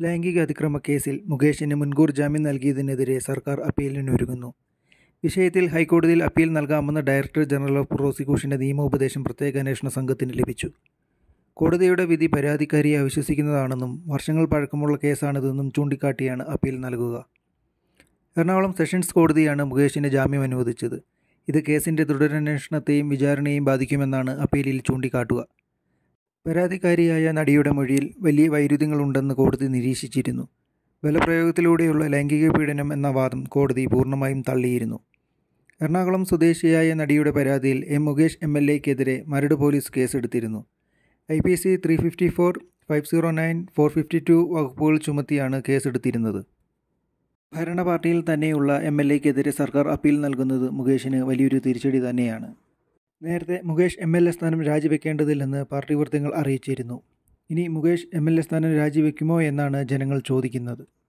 ലൈംഗിക അതിക്രമ കേസിൽ മുകേഷിന് മുൻകൂർ ജാമ്യം നൽകിയതിനെതിരെ സർക്കാർ അപ്പീലിനൊരുങ്ങുന്നു. വിഷയത്തിൽ ഹൈക്കോടതിയിൽ അപ്പീൽ നൽകാമെന്ന് ഡയറക്ടർ ജനറൽ ഓഫ് പ്രോസിക്യൂഷന്റെ നിയമോപദേശം പ്രത്യേക അന്വേഷണ സംഘത്തിന് ലഭിച്ചു. കോടതിയുടെ വിധി പരാതിക്കാരിയെ അവിശ്വസിക്കുന്നതാണെന്നും വർഷങ്ങൾ പഴക്കമുള്ള കേസാണിതെന്നും ചൂണ്ടിക്കാട്ടിയാണ് അപ്പീൽ നൽകുക. എറണാകുളം സെഷൻസ് കോടതിയാണ് മുകേഷിന് ജാമ്യം അനുവദിച്ചത്. ഇത് കേസിന്റെ തുടരന്വേഷണത്തെയും വിചാരണയെയും ബാധിക്കുമെന്നാണ് അപ്പീലിൽ ചൂണ്ടിക്കാട്ടുക. പരാതിക്കാരിയായ നടിയുടെ മൊഴിയിൽ വലിയ വൈരുദ്ധ്യങ്ങളുണ്ടെന്ന് കോടതി നിരീക്ഷിച്ചിരുന്നു. ബലപ്രയോഗത്തിലൂടെയുള്ള ലൈംഗിക പീഡനം എന്ന വാദം കോടതി പൂർണ്ണമായും തള്ളിയിരുന്നു. എറണാകുളം സ്വദേശിയായ നടിയുടെ പരാതിയിൽ മുകേഷ് MLAക്കെതിരെ മരട് പോലീസ് കേസെടുത്തിരുന്നു. IPC 354, 509, 452 വകുപ്പുകൾ ചുമത്തിയാണ് കേസെടുത്തിരുന്നത്. ഭരണപാർട്ടിയിൽ തന്നെയുള്ള MLAക്കെതിരെ സർക്കാർ അപ്പീൽ നൽകുന്നത് മുകേഷിന് വലിയൊരു തിരിച്ചടി തന്നെയാണ്. നേരത്തെ മുകേഷ് MLA സ്ഥാനം രാജിവെക്കേണ്ടതില്ലെന്ന് പാർട്ടി വൃത്തങ്ങൾ അറിയിച്ചിരുന്നു. ഇനി മുകേഷ് MLA സ്ഥാനം രാജിവെക്കുമോ എന്നാണ് ജനങ്ങൾ ചോദിക്കുന്നത്.